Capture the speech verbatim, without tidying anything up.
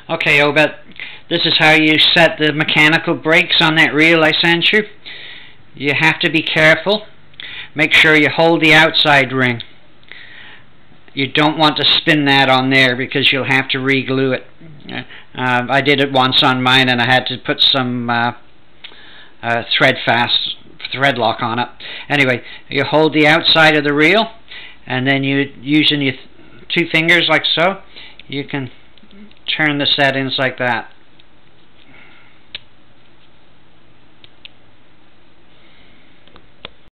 Okay, Obed, this is how you set the mechanical brakes on that reel I sent you. You have to be careful. Make sure you hold the outside ring. You don't want to spin that on there because you'll have to re-glue it. Uh, I did it once on mine and I had to put some uh, uh, thread fast thread lock on it. Anyway, you hold the outside of the reel, and then you, using your th two fingers like so, you can turn the settings like that.